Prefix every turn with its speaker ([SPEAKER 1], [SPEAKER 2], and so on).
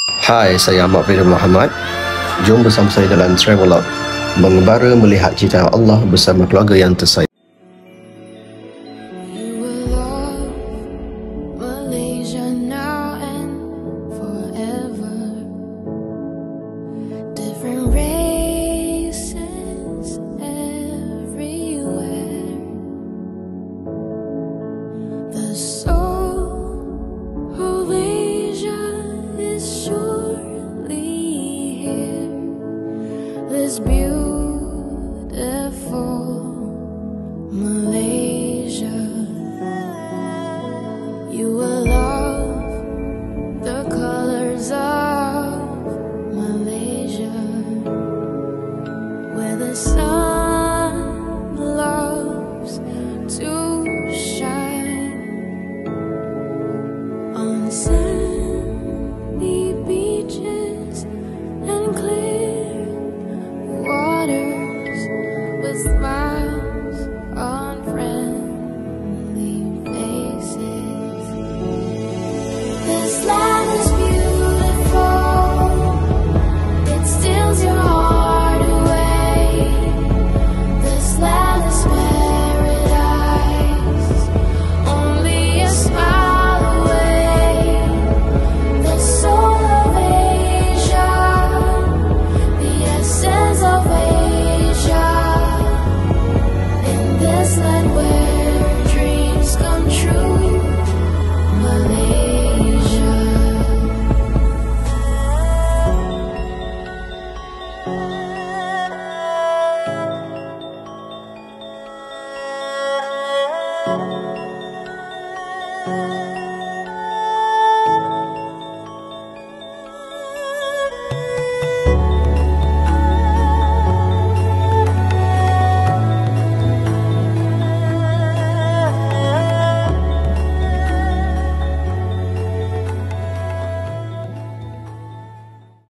[SPEAKER 1] Hai, saya Ammar Ainul. Jom bersama saya dalam Travelog, mengembara melihat ciptaan Allah bersama keluarga yang tersayang.
[SPEAKER 2] You will love Malaysia now and forever. Different races everywhere. The soul of Asia is surely here. This beauty